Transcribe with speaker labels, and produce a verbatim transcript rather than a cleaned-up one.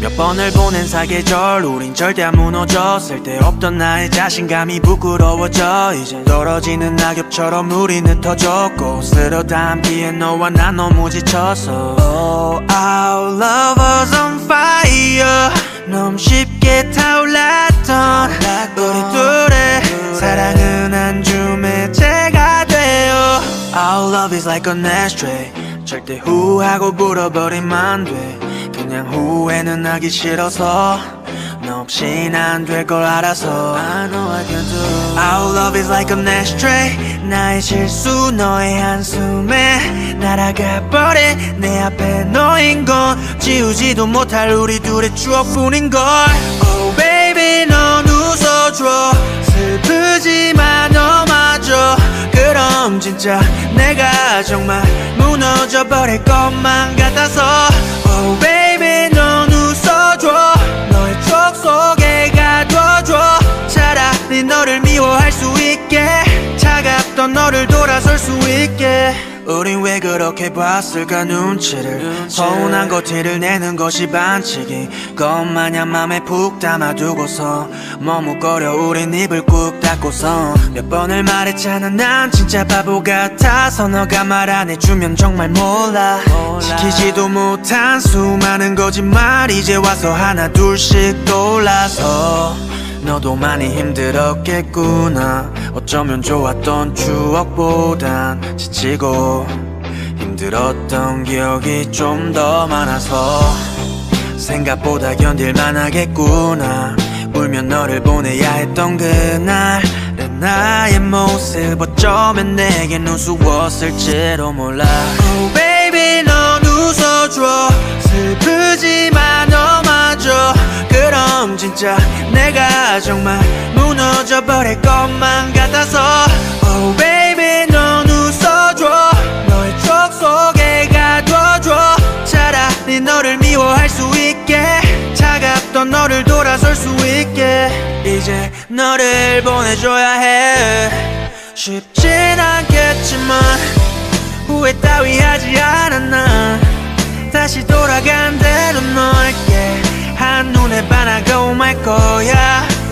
Speaker 1: 몇 번을 보낸 사계절 우린 절대 안 무너져 쓸데없던 나의 자신감이 부끄러워져 이젠 떨어지는 낙엽처럼 우리는 흩어졌고 쓸어 담기에 너와 난 너무 지쳤어. Oh, our love was on fire 너무 쉽게 타올랐던 우리 둘의 사랑은 한 줌의 재가 되어 Our love is like an ashtray 절대 후하고 불어버리면 안 돼 그냥 후회는 하기 싫어서 너 없인 안 될 걸 알아서 I know I can do Our love is like an ashtray 나의 실수 너의 한숨에 날아가 버린 내 앞에 너인 건 지우지도 못할 우리 둘의 추억뿐인걸 Oh baby 넌 웃어줘 슬프지만 너마저 그럼 진짜 내가 정말 무너져 버릴 것만 같아서 Oh baby 넌 웃어줘 너의 추억 속에 가둬줘 차라리 너를 미워할 수 있게 차갑던 너를 돌아설 수 있게 우린 왜 그렇게 봤을까 눈치를 서운한 거 티를 내는 것이 반칙인 것마냥 맘에 푹 담아두고서 머뭇거려 우린 입을 꾹 닫고서 몇 번을 말했잖아 난 진짜 바보 같아서 너가 말 안 해주면 정말 몰라 지키지도 못한 수많은 거짓말 이제 와서 하나 둘씩 떠올라서 너도 많이 힘들었겠구나 어쩌면 좋았던 추억보단 지치고 힘들었던 기억이 좀 더 많아서 생각보다 견딜만 하겠구나 울면 너를 보내야 했던 그날 나의 모습 어쩌면 내겐 우스웠을지도 몰라 Oh baby 넌 웃어줘 슬프지만 너마저 그럼 진짜 내가 정말 무너져 버릴 것만 같아서 Oh baby 넌 웃어줘 너의 추억 속에 가둬줘 차라리 너를 미워할 수 있게 차갑던 너를 돌아설 수 있게 이제 너를 보내줘야 해 쉽진 않겠지만 후회 따위 하지 않아 난 다시 돌아간 대로 너에게 한눈에 반하고 말 거야